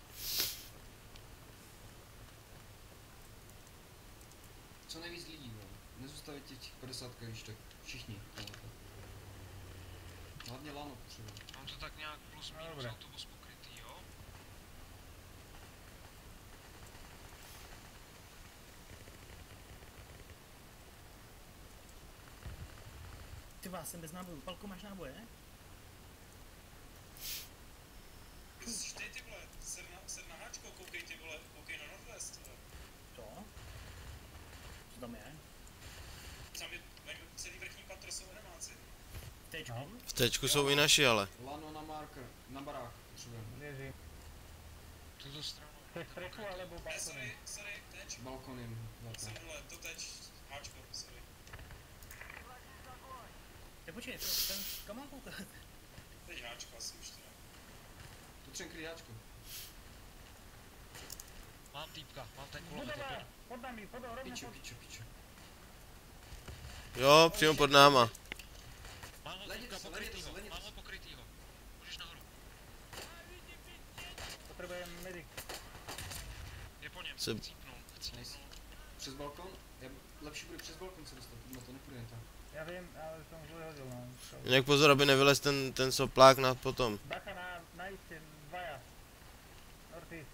Co nejvíc lidí, no. Nezůstavit těch padesát když tak všichni. Hlavně lano potřebuji. Mám to tak nějak plus No, minus dobré. autobus pokrytý, jo? Ty vás jsem bez nábojů. Palko, máš náboje? Ty jsi ty, ty vole, ser na, ser na háčko, koukej ty vole, koukej na Northwest, vole. To? Co tam je? Tam je, mají celý vrchní patro jsou enemáci. Tečku? No. V tečku jsou i naši, ale. Lano na marker, na barák potřebujeme. Běžím. Tuto stranu. Chceš strechu alebo Ne, balkony? sorry, sorry, teč. Balkonem. Jsem dole, to teč, háčko, sorry. Tak počkej, to, ten, kam mám koukat? Teď háčko asi už teda. Potřebujeme kryjáčko. Mám týpka, mám ten kulomet. Budova! Pod nami, pod rovne Pičo, pod... pičo, pičo. Jo, přímo pod náma. Mám ho Lednice, týpka lednice, pokrytýho, lednice. mám ho pokrytýho. Můžeš nahoru. Potrebujem medic. Je po něm, Jsem- chcípnul, chcípnul. Nice. Přes balkon? Já, lepší bude přes balkon se dostat, no to nepůjde jen tak. Ja viem, ale som už vyhodil, no. Čo? Jinak pozor, aby nevylez ten, ten soplák na potom. Bacha na, na iste, dvaja. Northeast.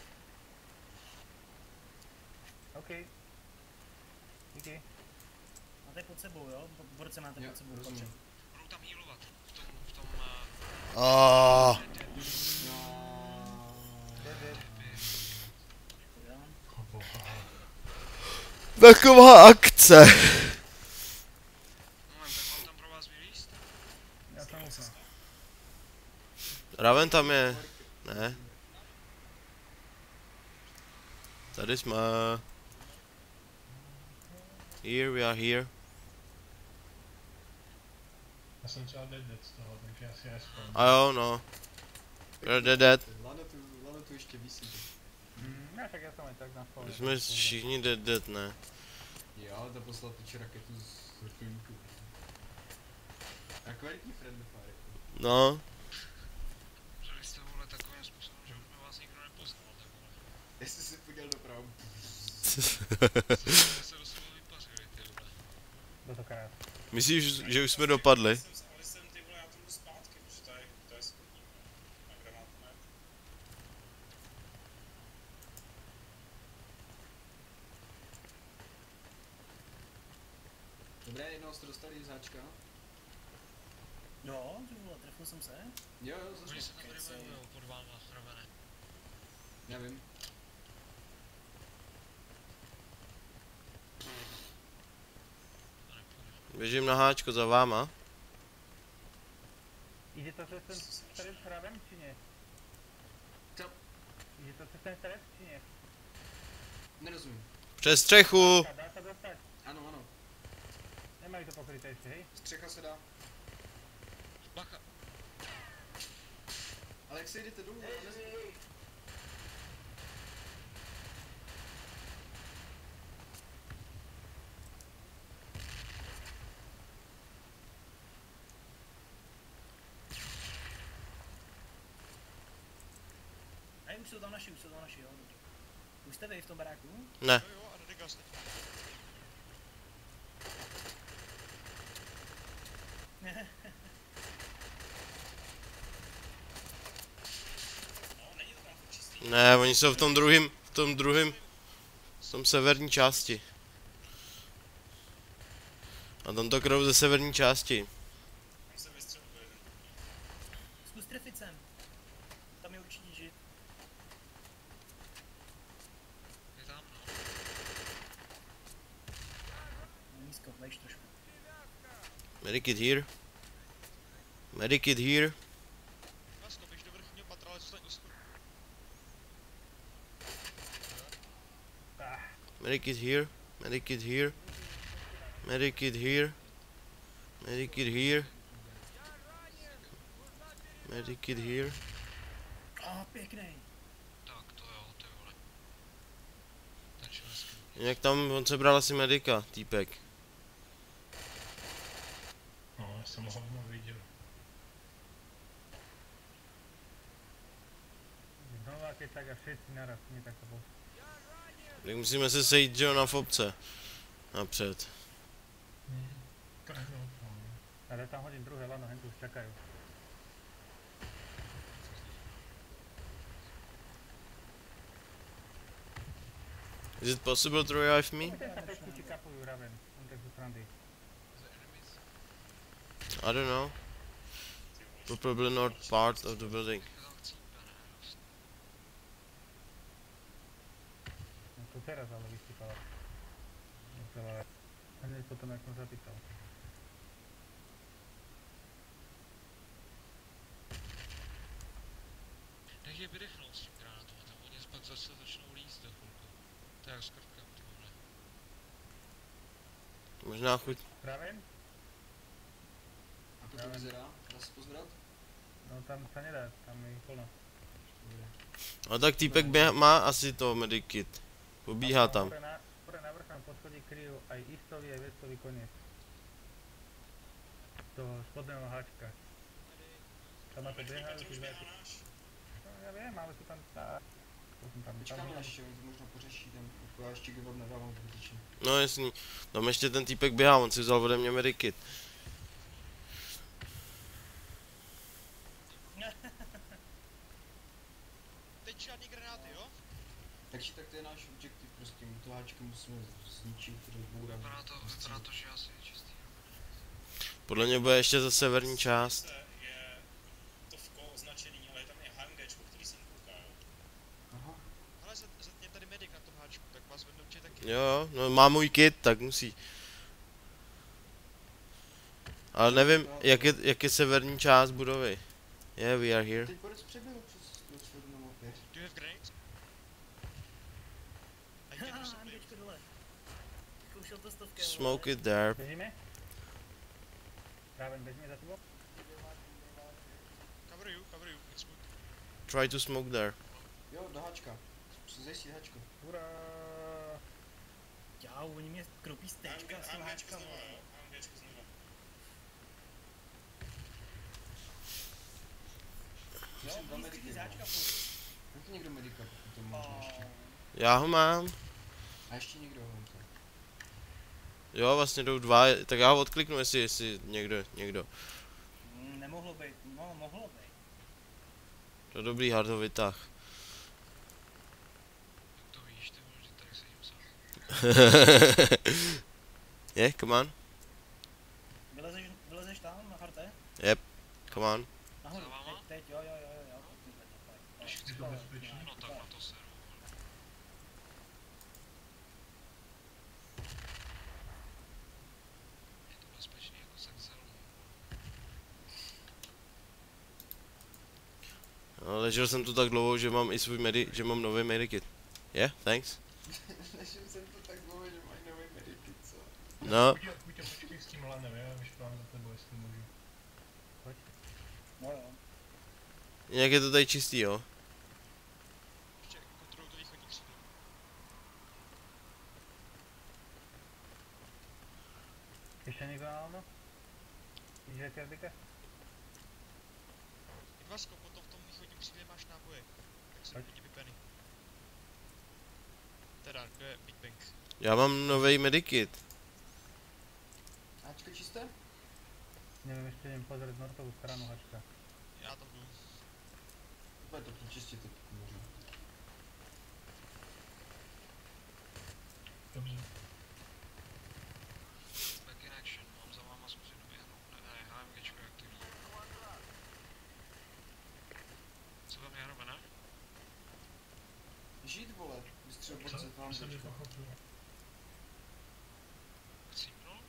OK. Díky. Máte pod sebou, jo? V roce máte Jo, pod sebou. rozumím. Patře. Budou tam healovat. V tom, v tom... Uh, Oh, Dead, dead. Jo. taková akce. moment, tak mám tam pro vás vylíst? Ja som úplne. Raven tam je. Ne. Tady jsme. Here we are here. Já jsem třeba dead dead z toho, takže asi respawn. A jo, no. You're dead dead. Lano tu, lano tu ještě visí. Mm, ja však ja som aj tak na spolu. My jsme všichni dead dead, ne? Jo, to poslal piče raketu z vrtulníku. A kvalitní friendly fire. No. Že vy jste vole takovým způsobem, že už by vás nikdo nepoznal, tak vole. Jestli jsi podíval dopravo. Jste se do sebe vypařili, ty vole. Do to krát. Myslíš, že už jsme dopadli? Jsem, ale jsem ty vole, já to jdu zpátky, protože to je, to je spodní, na granátmet. Dobré, jednoho jste dostali z háčka. Jo, ty vole, trefil jsem se. Jo, jo, Oni zase. se tam revivujou pod váma, Rovene. Nevím. To nepůjde. Běžím na háčko za váma. Ide to cez ten stred Raven, či nie? Co? Ide to cez ten stred, či nie? Nerozumím. Přes střechu. A dá sa dostať? Ano, ano. Nemajú to pokryté ešte, hej? Střecha se dá. Bacha, Ale jak se jdete dolů? a nez- A už jsou tam naši, už jsou tam naši, jo. Dobře. Už jste vy v tom baráku? Ne. Jo, jo, a nedegas. No, není to tam furt čistý. Ne, oni jsou v tom druhém, v tom druhém, v tom severní části. A tam to krou ze severní části. Tam se vystřelil do jeden. Zkus trefit sem. Tam je určitě žid. je tam, no. Nízko, vejš trošku. Medikit here. Medikit here. Jasno, běž do vrchního patra, ale zůstaň u schodu. Medikit here. Medikit here. Medikit here. Medikit here. Medikit here. A pěknej. Tak, to jo, ty vole. Ten šel hezky Jak tam, on se bral asi medika, týpek. No, já jsem ho hovno viděl. Znova keď tak a všetci naraz, nie tak to bol. Tak musíme se sejít, že jo, na fopce. Napřed. Hmm. Trhnout, no. A daj tam hodiť druhé lano, hen tu už čakajú. Is it possible to revive me? Poďte sa pekne či kapujú Raven, on tak sú srandy. I don't know. Probably not part of the building. Tam chcípe, ne? Dost. No to teraz ale vysypala. Celá vec. A hneď potom, jak som zapýtal. Nech je vydechnout s tím granátem, oni pak zase začnou líst za chvilku. To je jak s krkem, ty vole. Možná chuť. Raven? Ako to vyzerá? Dá se pozbrat? No tam sa nedá, tam je ich plno. Dobre. A tak týpek běha, má asi to medikit. Pobíhá tam. Hore na, hore na vrchnom poschodí kryjú aj istový, aj vestový koniec. Toho spodného háčka. Tam na to biehajú, ty Běhá zajci. náš. No ja viem, ale sú tam tá... To som tam, Počkáme tam... ještě, on to možná pořeší tam, jako já ještě give up nedávám zbytečně. No jasný. Tam ještě ten týpek běhá, on si vzal ode mě medikit. Teď žádný granáty, jo? Takže tak to je náš objektiv prostě, my to háčko musíme zničit, rozbourat. Vypadá to, vypadá to, že asi je čistý. Podle mě bude ještě za severní část. Je to v ko označený, ale je tam i hangečko, který jsem koukal. Aha. Ale zatně tady medic na tom háčku, tak vás vednou určitě taky. Jo, no má můj kit, tak musí. Ale nevím, jak je, jak je severní část budovy. Yeah, we are here. Teď Borec přebyl přes do sledu na mapě. Do you have grenades? I can use some Handečko dole. Zkoušel to stovky. Smoke it there. Bežíme? Raven, bežíme za tebou? Cover you, cover you, it's good. Try to smoke there. Jo, do háčka. Zajistit háčko. Hurá! Jau, oni mě kropí z tečka s tím Hangečko háčka. znova, jo. Hangečko znova. Já jsem dva Jo, mediky. z háčka mám. furt. Máte někdo medika, pokud to možná ještě. Já ho mám. A ještě někdo ho máte. Jo, vlastně jdou dva, tak já ho odkliknu, jestli, jestli někdo, někdo. Mm, Nemohlo být, no mohlo být. To je dobrý hardový tah. Jak to víš, ty vole, že tady sedím sám. Yeah, come on. Vylezeš, vylezeš tam na harte? Come on. Nahoru, Za váma? teď, teď, jo, jo, jo, jo, jo. Když chci Je to bezpečný? No tak na to seru. Je to bezpečný jako se Excelu. No, ležel jsem tu tak dlouho, že mám i svůj medi, že mám nový medikit. Yeah, thanks. Nežil jsem to tak dlouho, že mají nový mediky, co? No, Kuťa, kuťa, počkej s tím lanem, já vyšplám za tebou, jestli můžu. No jo. nějak je to tady čistý, jo. Ještě kontroluji to východní křídlo. Ešte niekto na ono? Vidíš, jak je rdika? Vasko, potom v tom východním křídle máš náboje. Tak se Pojď. hodně vypený. Teda, kdo je Big Bang? Já mám nový medikit. Háčko čisté? Neviem, ešte idem pozrieť nortovú stranu hačka. Já tam jdu. Úplně to pročistíte, pokud možná. Dobře. Back in action, mám za váma zkusit doběhnout. Ne, ne, HMGčko je aktivní. Co tam je hrobené? Žít, vole, vystřel borce, to mám To jsem tečko. nepochopil. Chcípnul?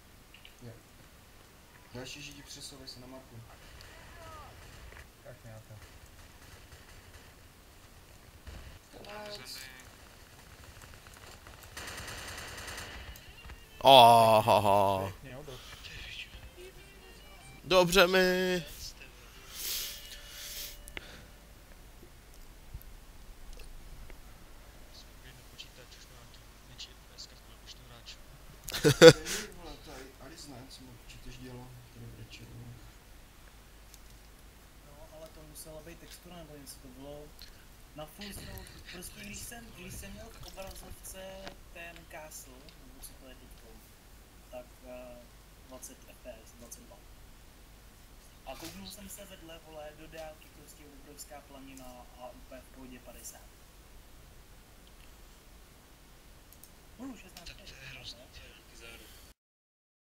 Další židi přesouvej se na mapu. Kašne na to. Konec. Oh, Pekne, odrob. dobře mi. Jsem na počítač, už mám tu větší F P S kartu. Hej, vole, to je Arizona, co mu určitě dělal, tady brečel. No, ale to musela být textura nebo něco, to bylo na full slow, prostě když jsem, když jsem měl v obrazovce ten castle, nebo co to je teďko, tak uh, dvacet F P S, dvacet dva. A kouknul jsem se vedle, vole, do dálky prostě obrovská planina a úplně v pohodě padesát.